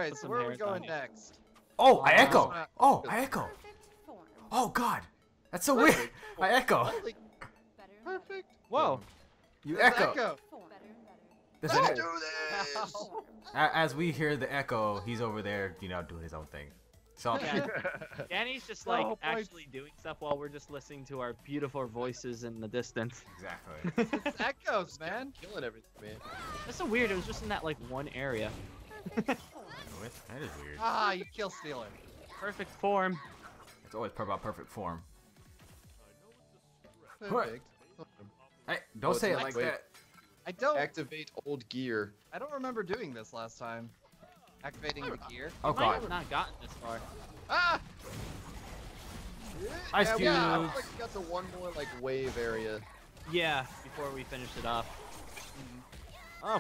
Alright, Put so some where are we hairs going on. next? Oh, I echo. not- Oh, I echo. Oh God, that's so weird. I echo. Holy perfect. Whoa. You There's echo. There's Let's an- do this! As we hear the echo, he's over there, doing his own thing. So Yeah. Danny's just like Oh, boy. actually doing stuff while we're just listening to our beautiful voices in the distance. exactly. It's echoes, man. Killing everything, man. That's so weird. It was just in that like one area. That is weird. Ah, you kill stealer. Perfect form. It's always about perfect form. Perfect. Hey, don't Oh, say it it's like wait. that. I don't Activate old gear. I don't remember doing this last time. Activating the gear. Oh Might God. have not gotten this far. Ah! Ice yeah, cubes. yeah, I feel like we got to one more like wave area. Yeah, before we finish it off. Oh.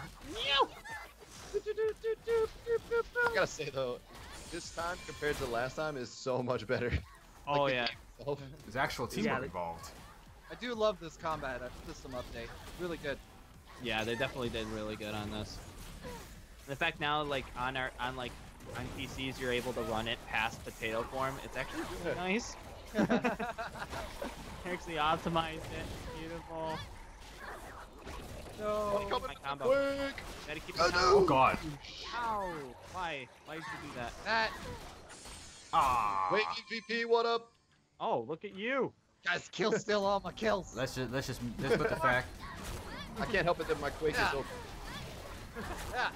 I gotta say though, this time compared to last time is so much better. Oh the yeah. game itself. There's actual teamwork Yeah. involved. I do love this combat system update. Really good. Yeah, they definitely did really good on this. The fact now, like on PCs, you're able to run it past potato form. It's actually really nice. Actually optimized it. Beautiful. No. My combo. Quick! Gotta keep Oh, it no. Oh down. God. Ow! Why? Why did you do that? That Ah. Wait, MVP, what up? Oh, look at you! guys kill steal all my kills. Let's put the fact. I can't help it that my Quake Yeah. is open. Yeah.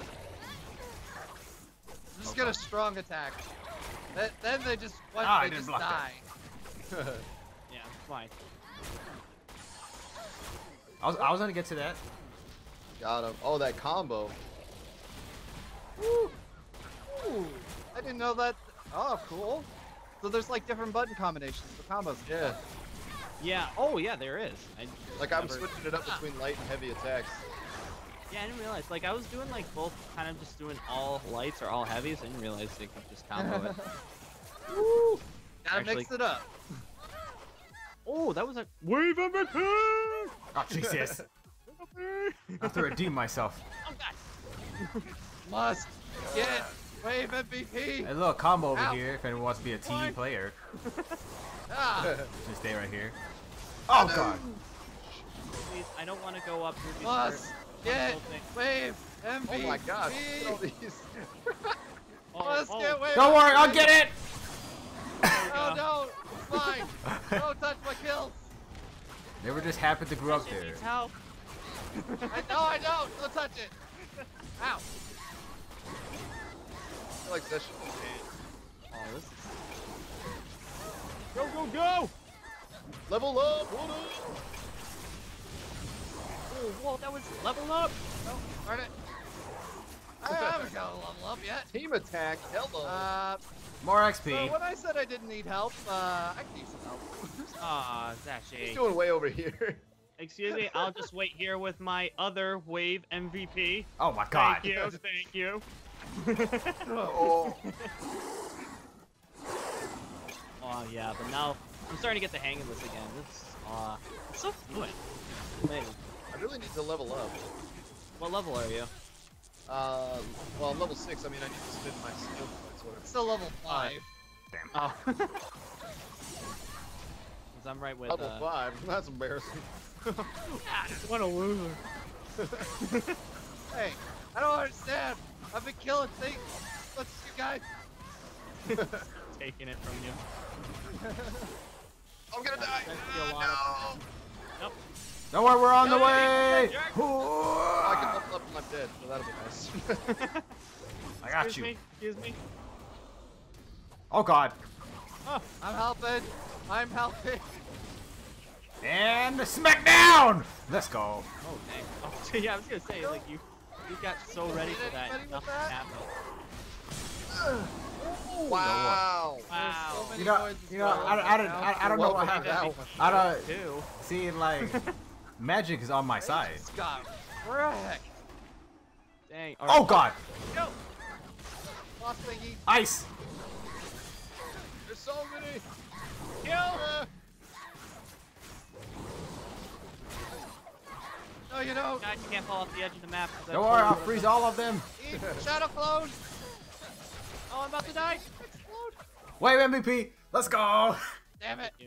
Just get a strong attack. Then they just Ah, I they didn't just block that. die. Yeah, fine. I was gonna get to that. Got him. Oh, that combo. Ooh, I didn't know that. Oh, cool. So there's like different button combinations for combos. Yeah. Yeah. Oh, yeah. There is. Like I'm never- switching it up between light and heavy attacks. Yeah, I didn't realize. Like I was doing like both, kind of just doing all lights or all heavies. I didn't realize they could just combo it. Woo! Gotta Actually- mix it up. Oh, that was a wave MVP. Oh Jesus. I have to redeem myself. Oh God. Must get wave MVP. A little combo over Ow. here if anyone wants to be a team What? player. Ah, Just stay right here. Oh God. Please, I don't want to go up through these. must get whole thing. wave MVP. Oh my god. Look at all these. Must get wave. Don't worry, I'll MVP. get it. Oh no, it's mine. Don't touch my kills. They were just happened to grow up Shit there. needs help. I don't. Don't touch it. Ow. I feel like that should be Oh, this is... Go, go, go! level up. What up? Oh, whoa, that was level up! No, darn it. I haven't got a level up yet. Team attack. Hello. More So XP. when I said I didn't need help, I can use some help. Ah, He's Zashi. doing way over here. Excuse me, I'll just wait here with my other wave MVP. Oh my God. Thank you, thank you. Oh. Oh yeah, but now I'm starting to get the hang of this again. It's so fluid. Amazing. I really need to level up. What level are you? Well, I'm level 6. I mean, I need to spend my skill points. Whatever. Still level 5. Damn. Oh. Cause I'm right with Level 5. That's embarrassing. What a loser. Hey, I don't understand. I've been killing things. What's you guys? Taking it from you. I'm gonna die. That's a lot of- Nope. Don't worry, we're on the No, way. jerk. I can level up when I'm dead, so that'll be nice. I got Excuse you. me, excuse me. Oh God. Oh, I'm helping. I'm helping. And the smackdown. Let's go. oh dang. Oh, yeah, I was gonna say, like, you got so ready for that. Anybody with Nothing that? happened. Wow. Wow. So many You know, noises you know, going on I don't know what Welcome happened. now. I don't Two. see like magic is on my side. Just got wrecked. Dang. Oh God. Go. Lost thingy. Ice. There's so many. Kill. No, you don't. God, you can't fall off the edge of the map. 'cause Don't that's worry, I'll totally- freeze all of them. Eat shadow clone. Oh, I'm about to die. Explode. Wave MVP. Let's go. Damn it.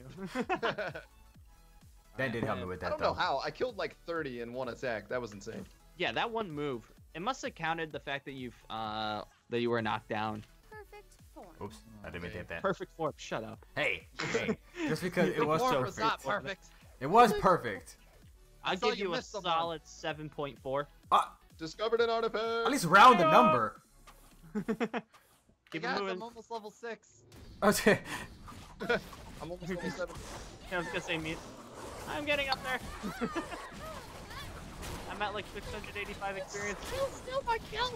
Ben did help me with I that don't know though. how. I killed like 30 in one attack. That was insane. Yeah, that one move. It must have counted the fact that you were knocked down. Perfect form. Oops, I didn't mean to hit that. Perfect form. Shut up. Hey, hey. Just because it The was form so was not perfect. perfect. it was perfect. I'll saw give you you a miss someone. solid 7.4. Discovered an artifact. At least round the number. Hey Keep it guys, moving. I'm almost level 6. Okay. I'm almost level 7. I was gonna say me. I'm getting up there. I'm at like 685 experience. Still my kill.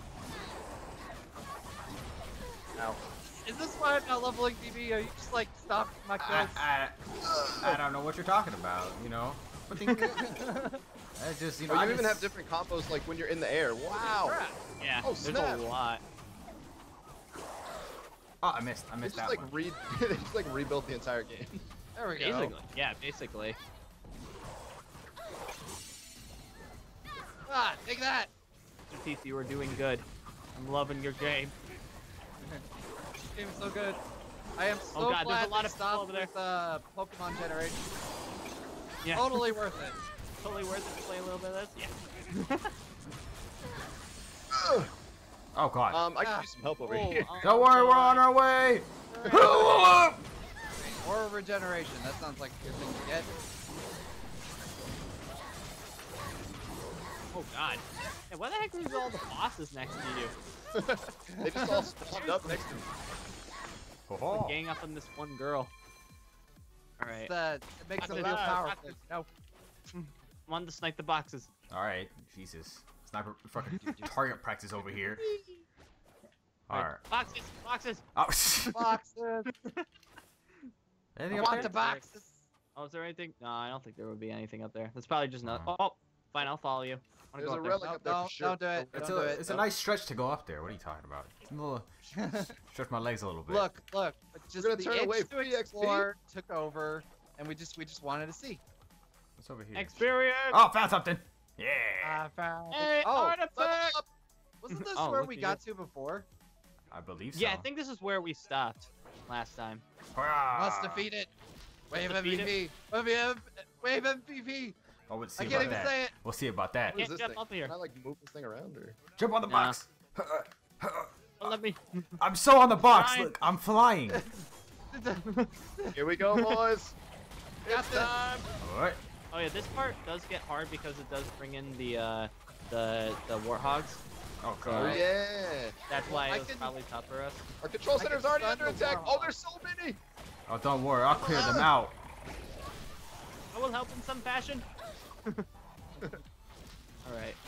Ow. Is this why I'm not leveling BB? Are you just like stopping my kills? I don't know what you're talking about, you know. But I just, you know, Oh, I you even just- have different combos like when you're in the air. Wow. Crap. Yeah, Oh, there's snap. a lot. Oh, I missed They just that like one. they just like rebuilt the entire game. There we go. Basically, yeah, basically. Ah, take that. Teeth, you are doing good. I'm loving your game. This game is so good. I am so Oh God, there's glad a lot they of people stopped over there. with Pokemon Generation. Yeah, Totally worth it. totally worth it to play a little bit of this. Yeah. Oh god. I could use some help over Oh, here. Don't worry, we're on our way. Or regeneration. That sounds like a good thing to get. Oh God. Yeah, why the heck are all the bosses next to you? They just all spawned up next to me. Oh. Gang up on this one girl. All right. It makes them Boxes. feel powerful. Boxes. No. I'm on to snipe the boxes. All right, Jesus. Sniper fucking target practice over here. All right. Boxes. Boxes. Oh. Boxes. Anything I up want the there? boxes. Oh, is there anything? No, I don't think there would be anything up there. That's probably just another. Oh, fine. I'll follow you. I wanna There's go a up there. relic No, up there no, for sure. don't do it. It's Don't do a it. it's a nice stretch to go up there. What are you talking about? It's a little stretch my legs a little bit. Look. Just gonna the turn itch away to free XP. explore took over, and we just wanted to see. What's over here? Experience. Oh, found something. Yeah. I found. Hey, oh, artifact! Level up. wasn't this Oh, where look we at got to before? I believe so. Yeah, I think this is where we stopped last time. Must defeat it. Wave Defeat MVP. Wave MVP. Oh, we'll see I about can't even that. say it. We'll see about that. What is Can't this jump thing? up here. Can I like move this thing around or? Jump on the Nah. box. Oh, let me. I'm so on the box. Fine. Look, I'm flying. Here we go, boys. Got It's this. time. All right. Oh yeah, this part does get hard because it does bring in the warthogs. Oh Oh god. yeah. That's why I it was can- probably tough for us. Our control I center's can already stun under the attack. Warhawk. Oh, there's so many. Oh, don't worry. I'll clear them out. I will help in some fashion. All right.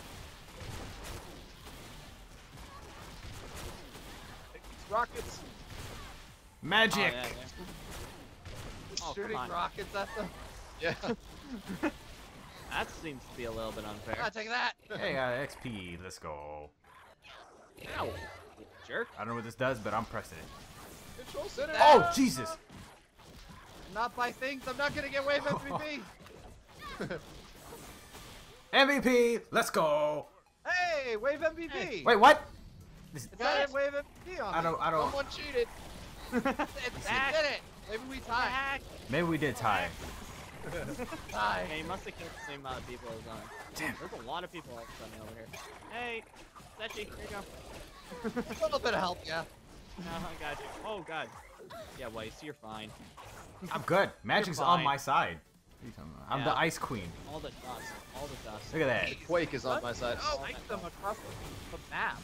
Rockets. Magic. Oh, yeah, yeah. Just Oh, shooting come on. rockets at them. Yeah. That seems to be a little bit unfair. Ah, take that. Hey, XP. Let's go. Ow, jerk. I don't know what this does, but I'm pressing it. Control center. Oh, Jesus. Not by things. I'm not gonna get wave MVP. MVP. Let's go. Hey, wave MVP. Wait, what? This, It's got wave MVP on I don't. I don't. Someone cheated. it. It did it. Maybe we tied. Hack. Maybe we did tie. Tie. Yeah, you must have killed the same amount of people as on. Damn. There's a lot of people running over here. Hey, Sechi, here you go. A little bit of help, yeah. No, I got you. Oh god. Yeah, Weiss, you're fine. I'm good. Magic's on fine. my side. What are you talking about? I'm the Yeah. Ice Queen. All the dust. All the dust. Look at that. Quake is on my side. Oh, I them across the map.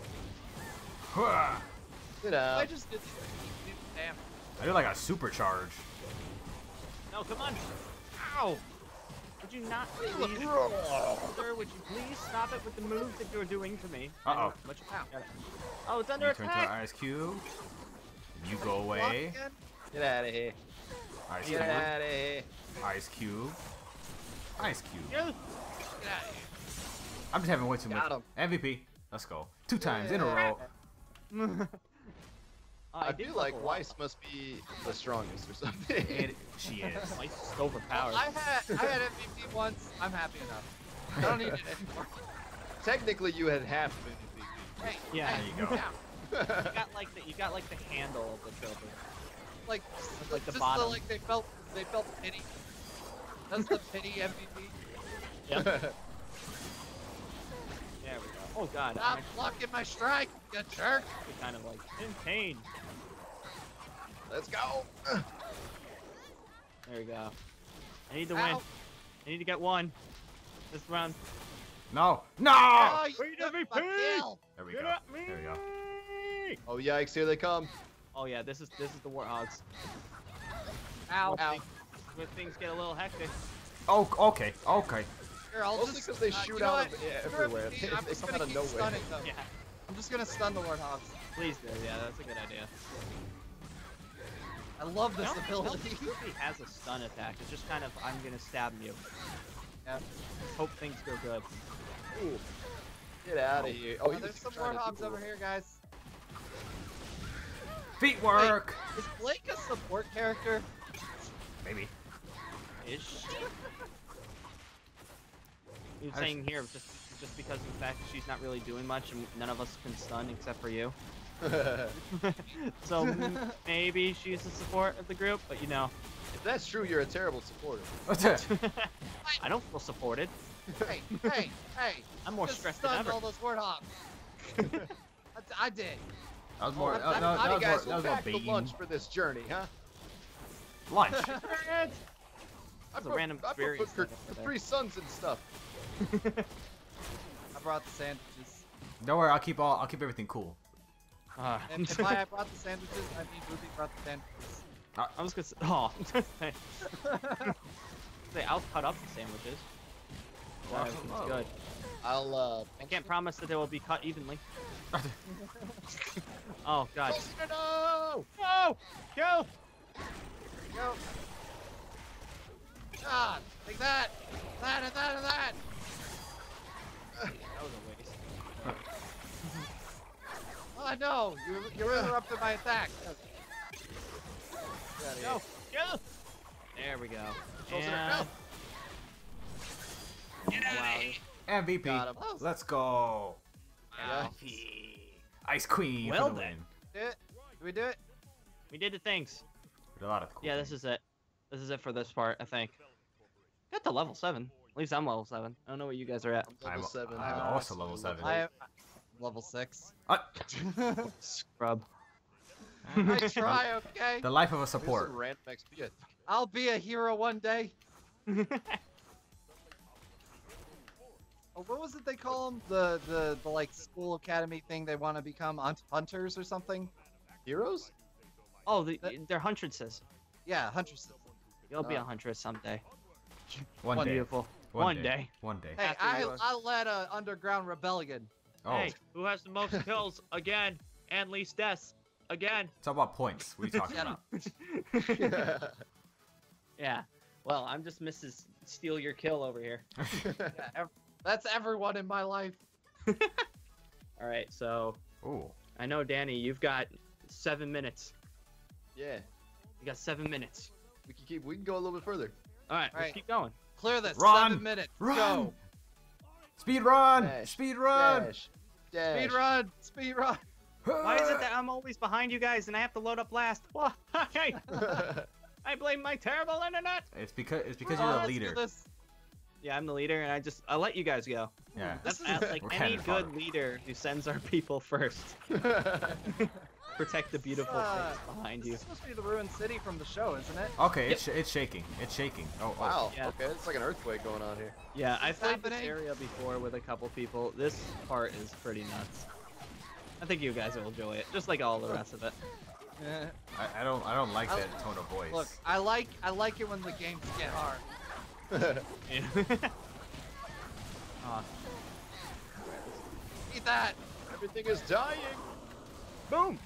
Hua. Get I out. just did damn. I do like a supercharge. No, come on. Ow! Would you not please, sir, would you please stop it with the moves that you're doing to me? Uh-oh. Much got it. Oh, it's under You turn to an attack! Ice Cube. You go Block away. again? Get out of here. Ice Get Cube. out of here. Ice Cube. Ice Cube. You- Get out of here. I'm just having way too much. Got him. MVP. Let's go. 2 times in a row. Oh, I did feel fuck like a lot. Weiss must be the strongest or something. She is. Weiss is overpowered. I had MVP once. I'm happy enough. I don't need it anymore. Technically, you had half of MVP. Hey, Yeah. hey, There you go. down. You got like the handle of the trophy. Like, Like the just bottom. So, like they felt pity. That's the pity MVP. Yep. There we go. Oh god, I'm Stop actually blocking my strike, you jerk. kind of like in pain. Let's go. There we go. I need to win. Ow. I need to get one. This round. No. No. Oh, you Wait, took my MVP. kill. There we Get go. at me! There we go. Oh yikes! Here they come. Oh yeah, this is the Warthogs. Ow. Ow. When things get a little hectic. Oh, okay. Okay. Here, I'll Mostly just, because they you shoot know out what? of Screw everywhere. it, They I'm just come gonna out of keep nowhere. stunning them. Yeah, I'm just gonna stun the Warthogs. please do. Yeah, that's a good idea. I love this I don't ability. think he has a stun attack. It's just kind of I'm gonna stab you. Yeah. Hope things go good. Ooh. Get out of here. Oh, he There's was some trying to Warthogs do over here, guys. Feet work. Is Blake a support character? Maybe. Is she? You're saying here just because of the fact that she's not really doing much and none of us can stun except for you. So maybe she's the support of the group, but you know, If that's true, you're a terrible supporter. I don't feel supported. Hey, hey, hey! I'm more Just stressed than stunned ever. all those Warthogs. I did. That was more. that- that How do you was guys more. That was will more pack the baiting. lunch for this journey, huh? Lunch. That's a random I experience. put thing over there. Capri Suns and stuff. I brought the sandwiches. Don't worry. I'll keep everything cool. And by I brought the sandwiches, I mean Ruby brought the sandwiches. I was gonna say, oh, say I'll cut up the sandwiches. So Wow. everything's good. I'll I can't promise that they will be cut evenly. Oh god. No! No! Kill! Go. God, like that, that, and that, and that. That was a waste. Oh no, you interrupted my attack. Go! Kill! There we go. Controls in her And... mouth. Get out of here! MVP. Got him. Let's go. Ice Queen Well for the then. win. Do it? Do we do it? We did the things. Did a lot of cool. Yeah, this is it. This is it for this part, I think. Got to level 7. At least I'm level 7. I don't know what you guys are at. Level 7. I'm also level 7. I am level 6. Scrub. I try, okay? The life of a Here's support. some random XP. I'll be a hero one day. Oh, what was it they call them? The like school academy thing they want to become hunters or something? Heroes? Oh, they're huntresses. Yeah, huntresses. You'll be a huntress someday. One day. Beautiful. One day. One day. Hey, After you are- I led a underground rebellion. Oh, Hey, who has the most kills again and least deaths again? it's all about points. What are you talking Shut about? up. Yeah. Well, I'm just Mrs. Steal Your Kill over here. Yeah, that's everyone in my life. All right, so Ooh. I know, Danny, you've got 7 minutes. Yeah. You got 7 minutes. We can go a little bit further. All right, All right. let's keep going. Clear this. Run! 7 minutes. Run! Go. Speed run! Dash. Speed run! Dash. Dash. Speed run. Speed run. Why is it that I'm always behind you guys and I have to load up last? Why? I blame my terrible internet. It's because you're Oh, the let's do leader. this. Yeah, I'm the leader, and I let you guys go. Yeah. That's This is- like We're any cannon good fodder. leader who sends our people first. Protect the beautiful things behind This you. is supposed to be the ruined city from the show, isn't it? Okay, it's shaking. It's shaking. Oh, oh. Wow. Yeah. Okay, it's like an earthquake going on here. Yeah, I've played this happening? area before with a couple people. This part is pretty nuts. I think you guys will enjoy it, just like all the rest of it. I don't like that tone of voice. Look, I like it when the games get hard. Yeah. Aw. Eat that. Everything is dying. Boom!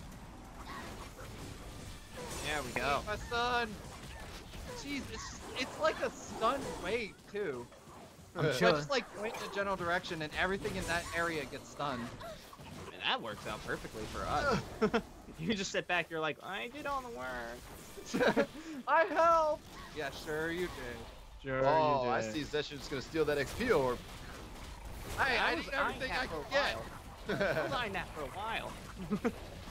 There we go. Eat my son. Jeez, it's like a stun wave too. I'm I chilling. just like point in a general direction and everything in that area gets stunned. And that works out perfectly for us. You just sit back, you're like, I did all the work. I help. Yeah, sure you did. Sure Oh, I see. Zesha's just gonna steal that XP orb. Hey, I was need everything I eyeing can that for a get. while. I was eyeing that for a while.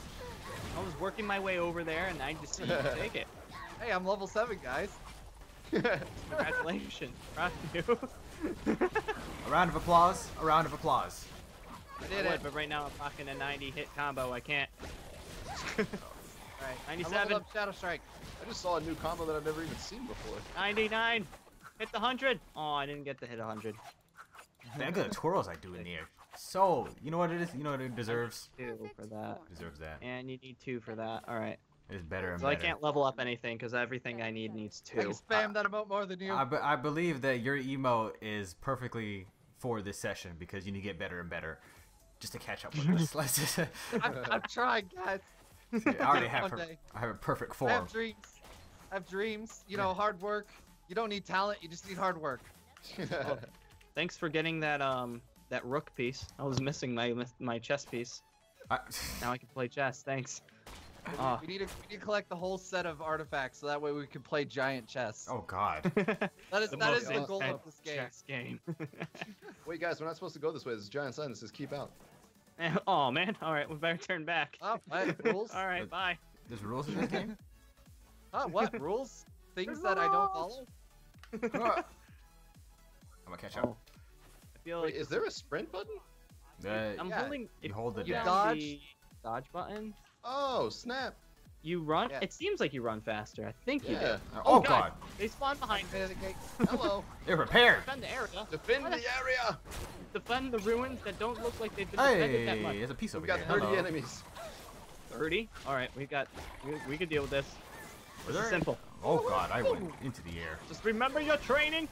I was working my way over there, and I just didn't take it. Hey, I'm level 7, guys. Congratulations, proud of you. A round of applause. A round of applause. I I did would, it. but right now I'm rocking a 90 hit combo. I can't. Alright. I 97. leveled up Shadow Strike. I just saw a new combo that I've never even seen before. 99. Hit the 100. Oh, I didn't get to hit 100. Man, look at the twirls I do in the air. So, you know what it is? You know what it deserves? 2 for that. Deserves that. And you need 2 for that. All right. It's better and So I better. can't level up anything because everything I need needs I can 2. spam that emote more than you. I believe that your emote is perfectly for this session because you need to get better and better just to catch up with us. Let's just, I'm trying, guys. I already have One day. I have a perfect I form. have dreams. I have dreams. You know, hard work. You don't need talent. You just need hard work. Thanks for getting that that rook piece. I was missing my chess piece. Now I can play chess. Thanks. Oh. We need to collect the whole set of artifacts so that way we can play giant chess. Oh God. That is the most goal of intense this game. chess game. Wait, guys, we're not supposed to go this way. This is giant sign. This says keep out. Oh man. All right, we better turn back. Oh, what? Rules? All right, bye. There's rules in this game? Huh, what? Rules? Things that I don't follow? I'm gonna catch up. Oh. I feel Wait, like is there a sprint button? I'm yeah, holding. If hold it you down. have Dodge. the dodge button, Oh, snap. you run. Yeah. It seems like you run faster. I think you Yeah. do. Oh God. They spawn behind me. Hello. They're prepared. Defend the area. Defend the area. Defend the ruins that don't look like they've been defended that much. Hey, there's a piece over We've got here. 30 Hello. enemies. 30. All right, we can deal with this. Was This is there- simple. Oh God, I went into the air. Just remember your training.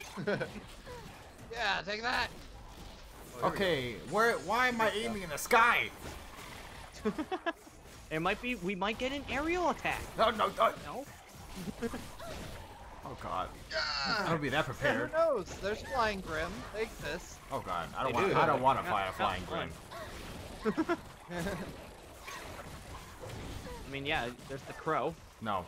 Yeah, take that. Okay, why am I aiming in the sky? It might be. We might get an aerial attack. No, no, no. No. Oh God. I don't be that Who prepared. knows? There's Flying Grim. They exist. Oh God, I They don't want. do. I don't want to Not- fly a not flying fun. grim. I mean, yeah. There's the crow. No,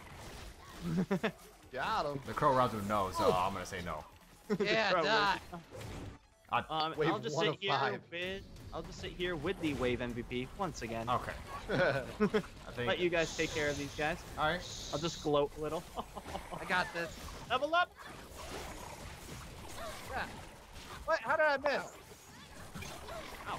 Got him. the crow rounds with no, so I'm gonna say no. Yeah, Crow die. Wave I'll just 1 sit of here 5. with. I'll just sit here with the wave MVP once again. Okay. I think. Let you guys take care of these guys. All right. I'll just gloat a little. I got this. Level up. Yeah. What? How did I miss? Ow.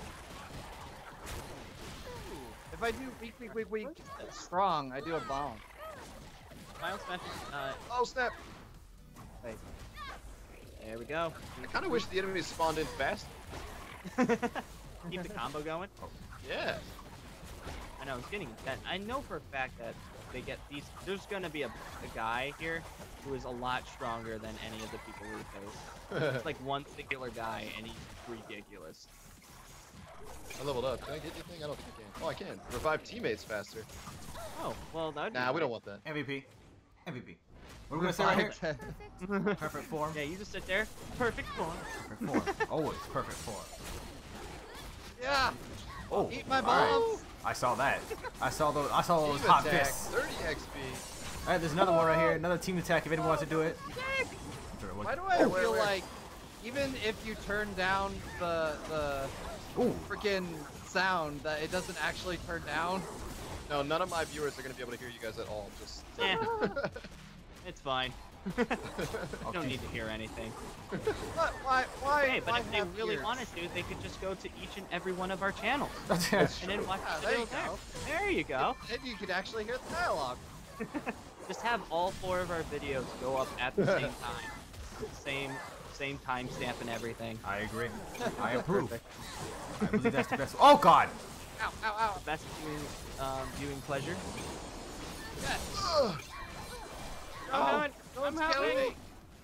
If I do weak, strong, I do a bomb. Miles mentioned. Oh, snap. Wait. There we go. I kind of wish the enemies spawned in fast. Keep the combo going. Yeah. I know it's getting intense. I know for a fact that they get these. There's gonna be a guy here who is a lot stronger than any of the people we face. It's like one singular guy, and he's ridiculous. I leveled up. Can I get anything? I don't think I can. Oh, I can. Revive teammates faster. Oh, well, that would be Nah, we great. don't want that. MVP. MVP. What are we gonna say right here? Perfect form. Yeah, you just sit there. Perfect form. Perfect form. Always perfect form. Yeah. Oh. Eat my all right. bombs. I saw that. I saw those. I saw those Team hot attack, fists. 30 XP. All right, there's another one right here. Another team attack. If anyone wants to do it. Why do I feel like even if you turn down the Ooh. freaking sound, that it doesn't actually turn down? No, none of my viewers are going to be able to hear you guys at all. Just. Yeah, it's fine. You Okay. don't need to hear anything. What? Why? Hey, but why if they have really ears? wanted to, they could just go to each and every one of our channels and then watch Yeah, the there you videos there. go. There you go. Then you could actually hear the dialogue. Just have all 4 of our videos go up at the same time. Same timestamp and everything. I agree. I approve. I believe that's the best. Oh God. Ow, ow, ow. Best viewing pleasure. Yes. Ugh. I'm Oh, coming. no I'm one's killing helping. me.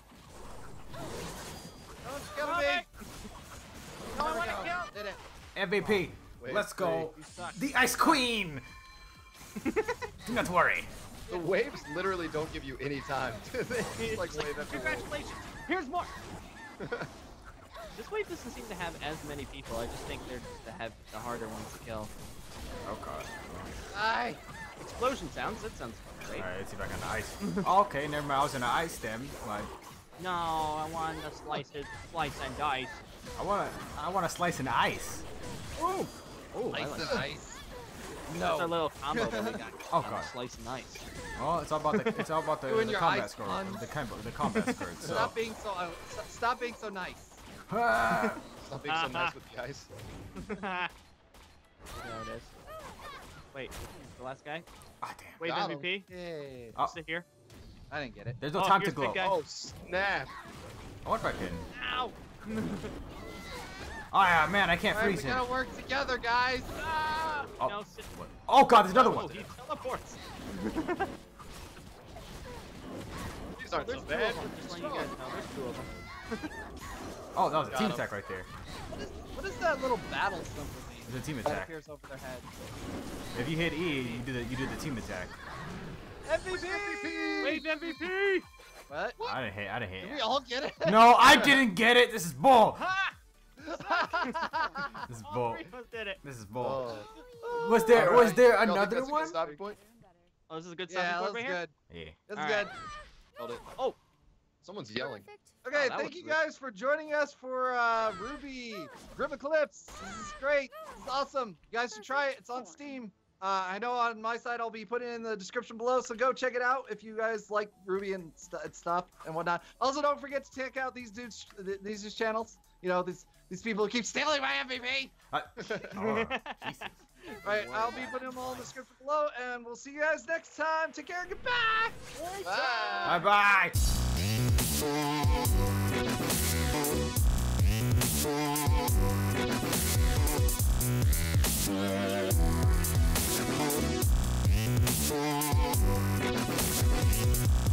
No one's killing Coming. me. No, I There we wanna go. kill. Did it. MVP. Wait, Let's go. You suck. The Ice Queen. Do not worry. The waves literally don't give you any time. They just, like wave after wave. Congratulations. Here's more. This wave doesn't seem to have as many people. I just think they're the harder ones to kill. Oh God. Die. Explosion sounds. That sounds great. All right, let's see if I can ice. Okay, never mind. I was in an ice stem. Like, No, I want to slice and dice. I wanna slice an ice. Ooh. Oh, I Ice like and that. ice. That's our little combo that we got. Oh, God. Slice and nice. Well, it's all about the You and the your combat ice score, puns. the combat skirts. So. Stop being so nice. Ah. Stop being so nice with the ice. There it is. Wait, the last guy? Ah, damn. Wave Got him. MVP? Yay. Oh. Sit here. I didn't get it. There's no Oh, time to here's the glow. guy. Oh snap! I wonder if I can. Ow! Oh yeah, man, I can't All right, freeze we him. gotta work together, guys. Ah! Oh. No, sit. Oh god, there's another Oh, one. he teleports. These aren't so There's two bad. of them. Just letting you guys know, there's two of them. Oh, that was a Got team him. attack right there. What is that little battle symbol mean? It's a team That attack. appears over their head. If you hit E, you do the team attack. MVP! Wave MVP! What? I didn't hit. Did we all get it? No, I didn't get it. This is bull. Ha! This is All bull. three of us did it. This is bull. Oh. Was there Alright. was there Y'all think another that's a good one? stopping point? Oh, this is a good Yeah, stopping that point was right here? good. Yeah. That's All good. right. Hold it. Oh, Someone's yelling. Okay, Oh, that thank was you weird. guys for joining us for Ruby Grim Eclipse. This is great. This is awesome. You guys should try it. It's on Steam. I know on my side I'll be putting it in the description below, so go check it out if you guys like Ruby and stuff and whatnot. Also, don't forget to check out these dudes' channels. You know, these people who keep stealing my MVP. Oh, Jesus. Right, I'll be putting them all in the description below, and we'll see you guys next time. Take care. Goodbye. Bye. Bye bye.